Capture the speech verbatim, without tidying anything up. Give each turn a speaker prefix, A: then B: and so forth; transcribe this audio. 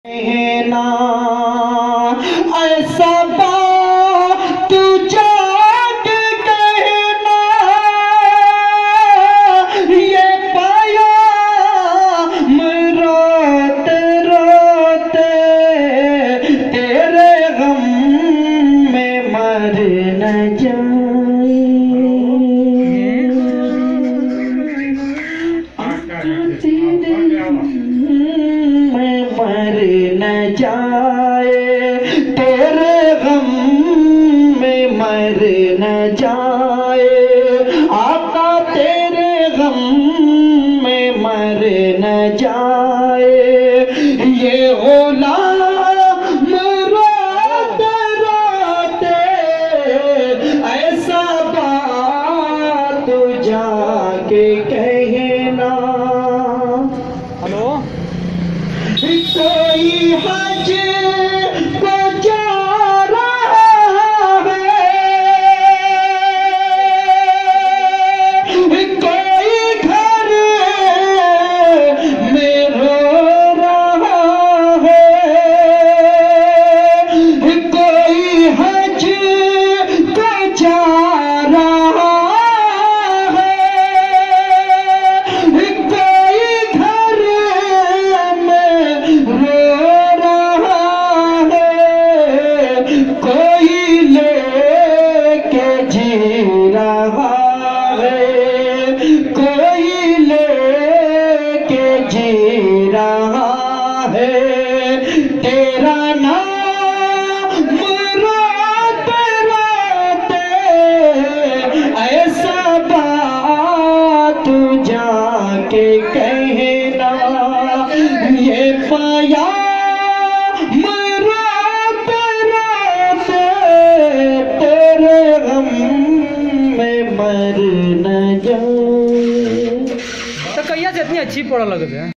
A: कहना ऐसा बात जाग कहना, ये पाया रोते रोते तेरे गम में मर न जाए। मर न जाए तेरे गम में मर न जाए, आका तेरे गम में मर न जाए। ये गुलाम रोते रोते ऐसा बात जाके कहना।
B: हेलो,
A: कोई हज को जा रहा है, कोई घर में रो रहा है, कोई हज को जा रहा है, कोई घर में रो रहा है, कोई लेके जी रहा है, कोई लेके जी रहा है। तेरा नाम रोते रोते ऐसा बात जाके कहना। ये पाया रोते रोते तेरे गम में मर न जाए।
B: तो कहिया से इतनी अच्छी पढ़ा लगते हैं।